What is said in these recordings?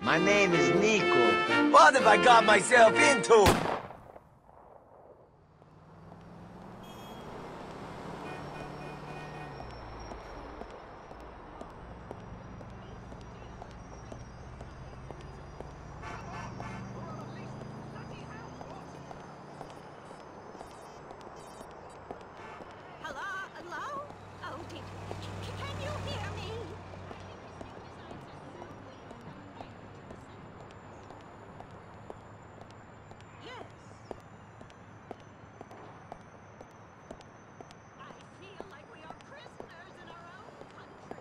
My name is Niko. What have I got myself into? Hello? Oh, can you hear me? Yes. I feel like we are prisoners in our own country.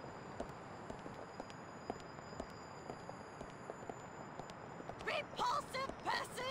Repulsive person!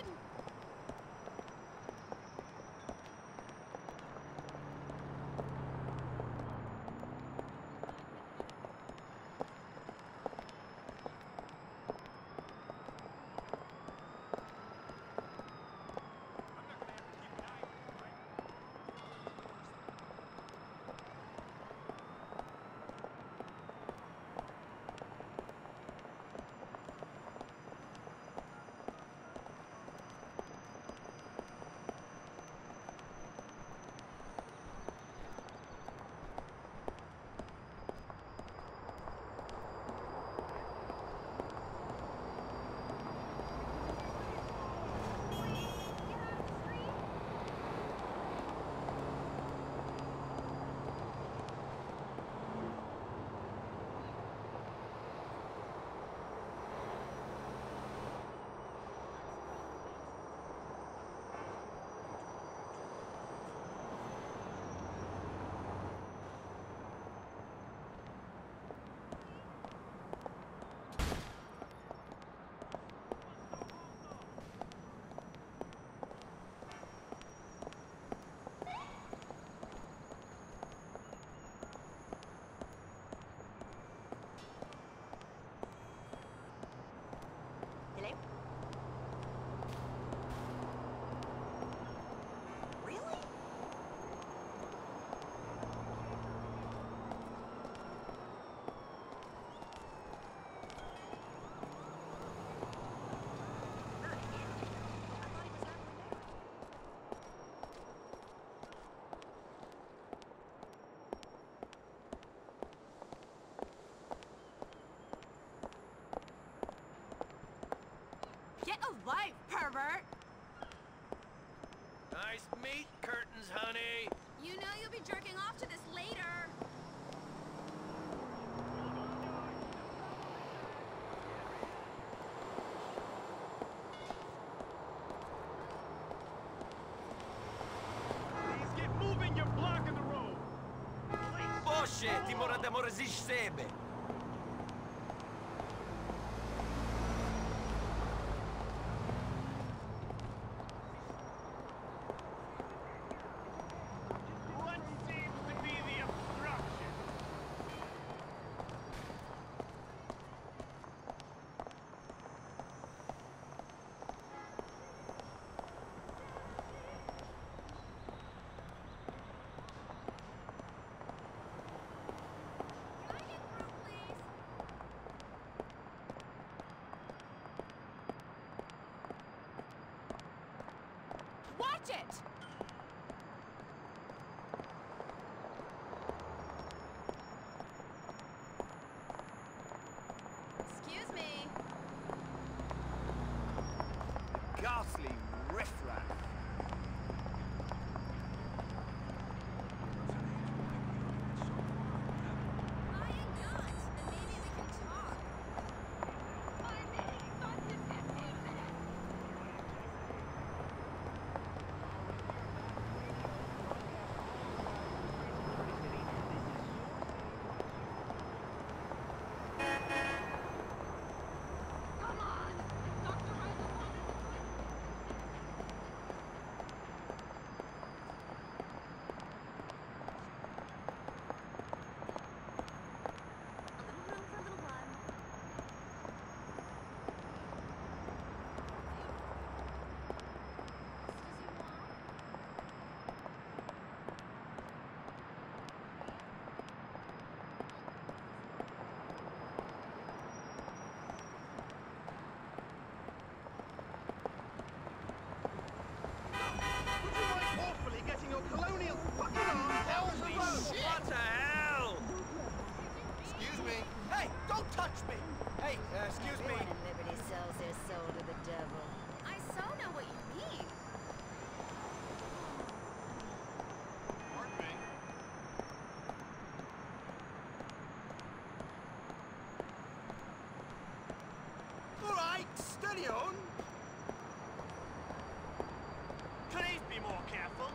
Hello? Really? Get a life, pervert! Nice meat curtains, honey. You know you'll be jerking off to this later. Please get moving, you're blocking the road. Bullshit, timora de morazish sebe. What seems to be the obstruction? Can I get through, please? Watch it! Excuse me. Ghastly riffraff. I am not. Then maybe we can talk. Come on! Dr. Hey, don't touch me! Hey, excuse me. Everyone in Liberty sells their soul to the devil. I so know what you mean. Pardon me. All right, steady on. Please be more careful.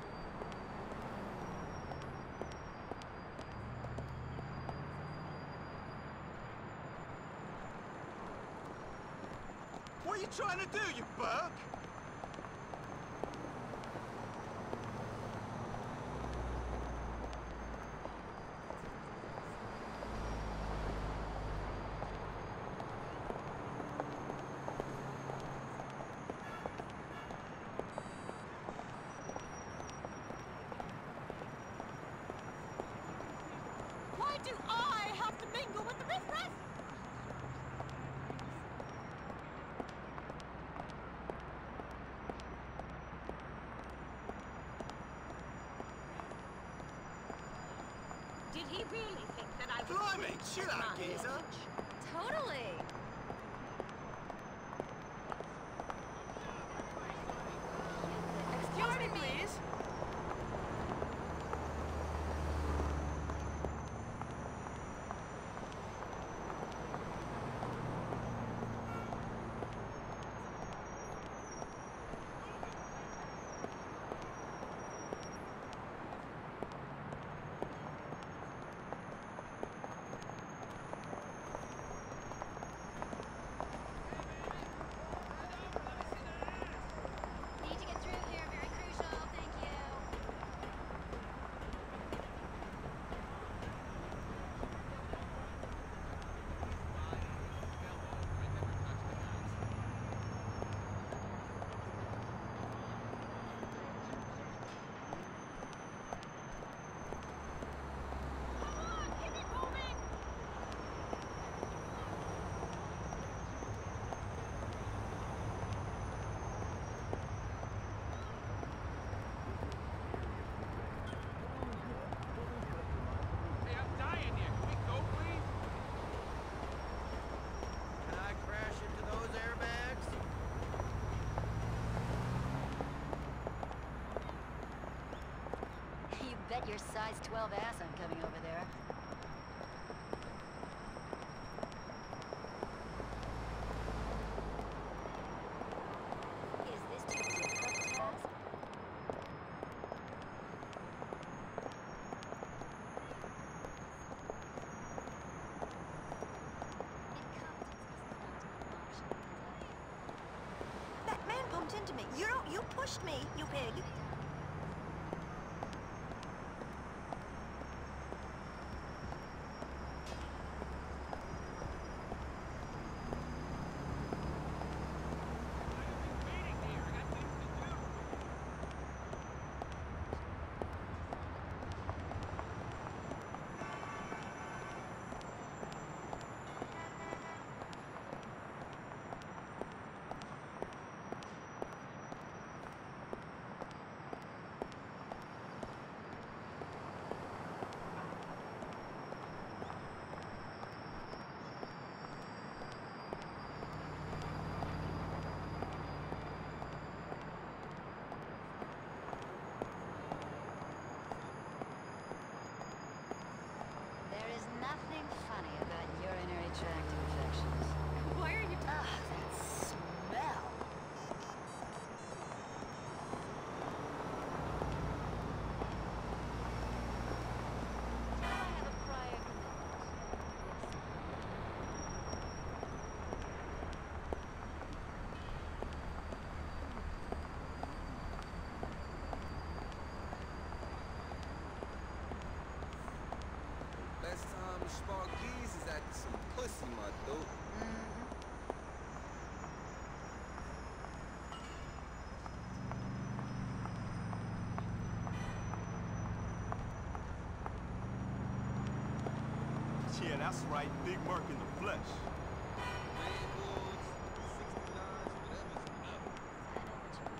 What are you trying to do, you Burke? Why do I have to mingle with the riffraff? Did he really think that I would... Blimey, chill out, geezer. Totally. Excuse me, please. Need to get through here. Very crucial. Thank you. Come on, keep it moving. Hey, I'm dying here. Can we go, please? Can I crash into those airbags? You bet your size 12 ass I'm coming over there. Is this too difficult a task? That man bumped into me. You pushed me, you pig. Waiting here. I got things to do. There is nothing funny about urinary tract infections. Why are you... Ugh, that smell. I have a prior commitment. Last time the Sparkies is after some pussy, my dude. Yeah, that's right, Big Merc in the flesh. Red Bulls, 69s, whatever's enough.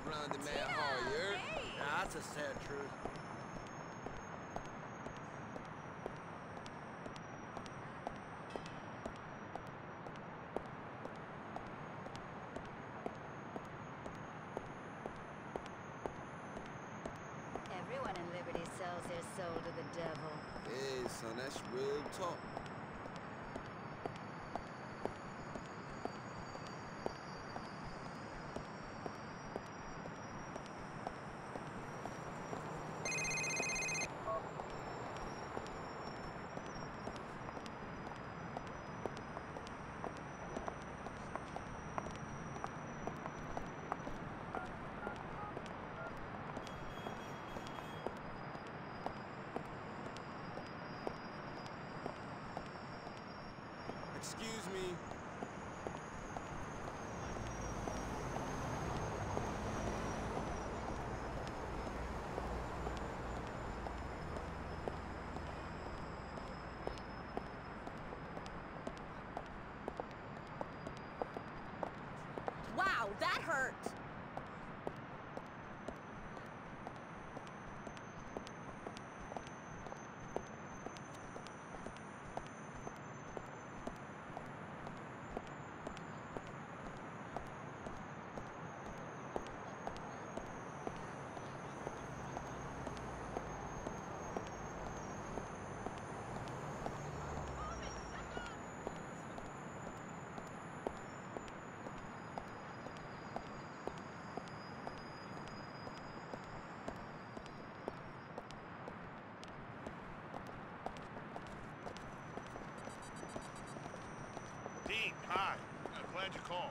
grinding mad hard, you heard? Yeah, that's a sad truth. Everyone in Liberty sells their soul to the devil. Hey, son, that's real talk. Excuse me. Wow, that hurt. Dean, hi. Glad you called.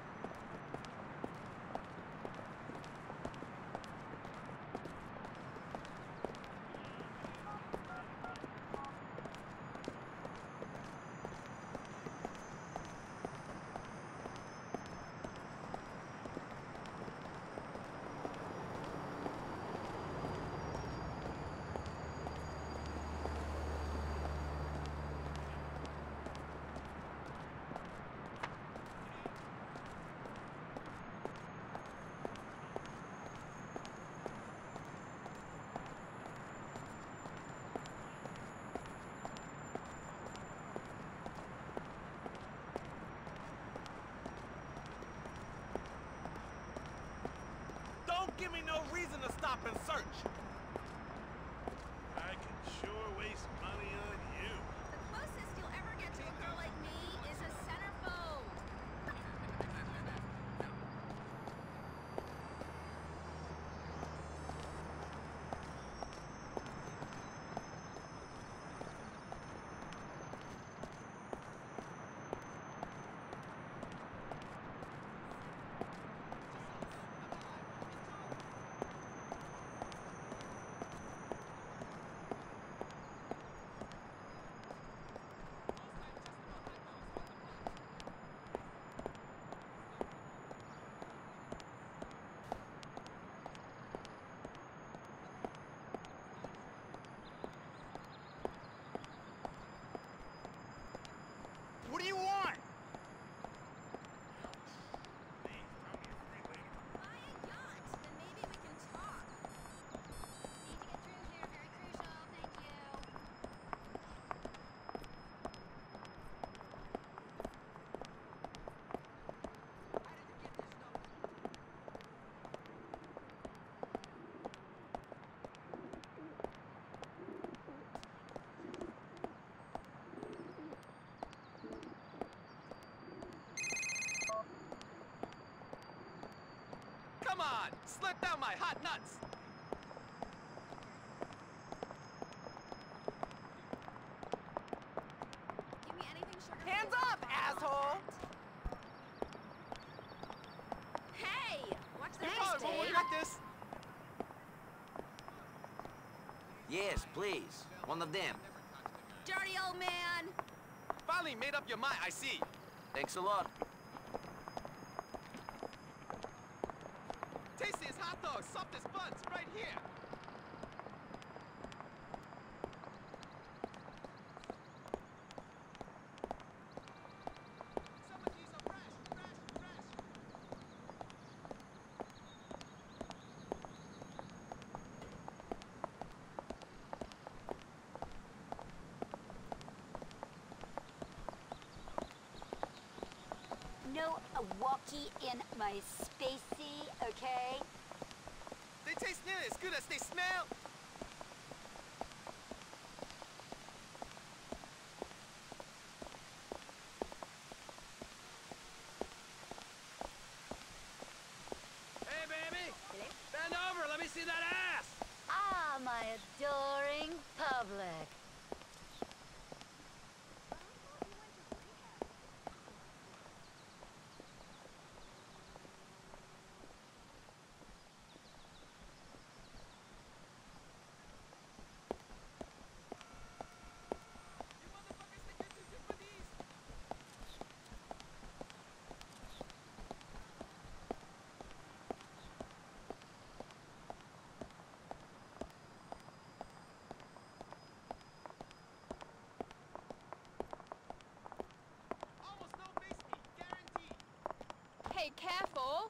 Don't give me no reason to stop and search. I can sure waste money on you. The closest you'll ever get to a girl like me is a centerfold. What do you want? Please, tell me you're free later. Buy a yacht, then maybe we can talk. Need to get through here. Very crucial. Thank you. Come on, slip down my hot nuts. Give me anything sugar. Hands up, asshole! Hey, watch the Thanks, Oh, will Dave. you like this? Yes, please. One of them. dirty old man. Finally made up your mind, I see. Thanks a lot. Tastiest hot dogs, softest buns, right here. Some of these are fresh, fresh, fresh. walkie in my spacey, okay? They taste nearly as good as they smell. Hey, baby! Bend over, let me see that ass! Ah, my adoring public. Almost no biscuit, guaranteed. Hey, careful!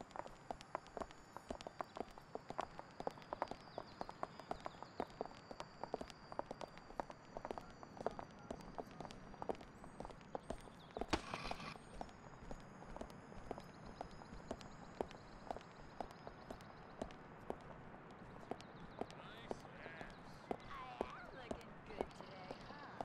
I am looking good today, huh?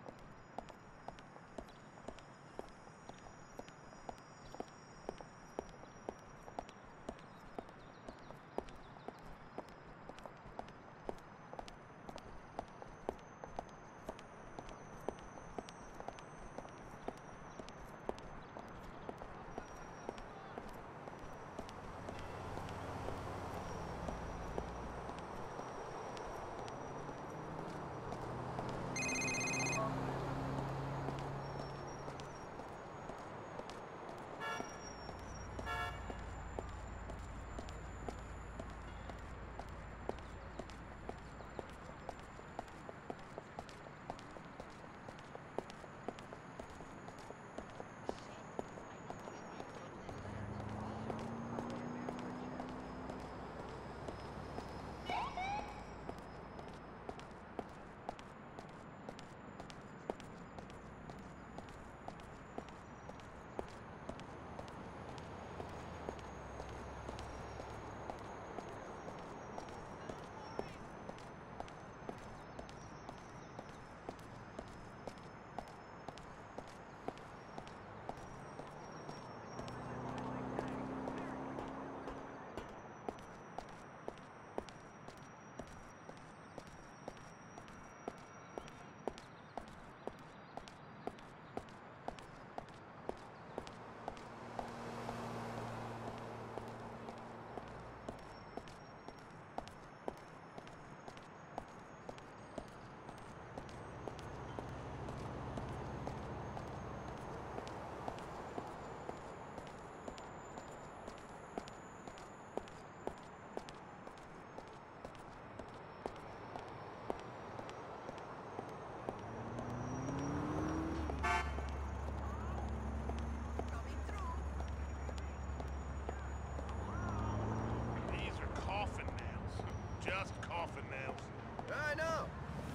These are coffin nails. Just coffin nails. I know!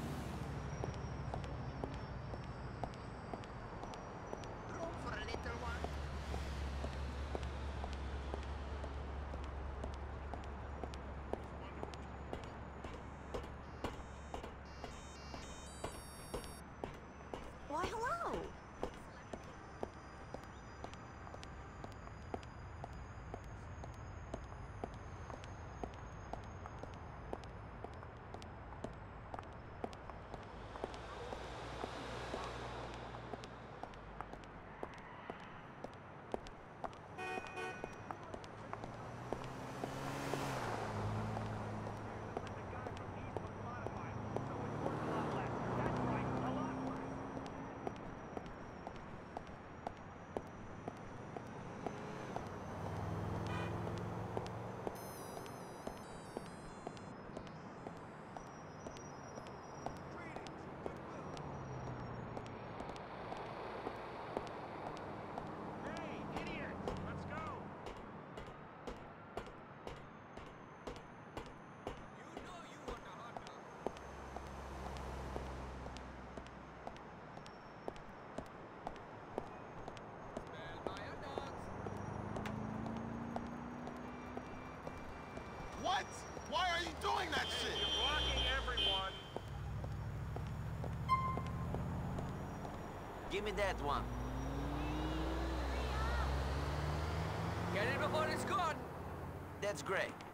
Room for a little one. Why, hello. What? Why are you doing that shit? You're blocking everyone. Give me that one. Get it before it's gone. That's great.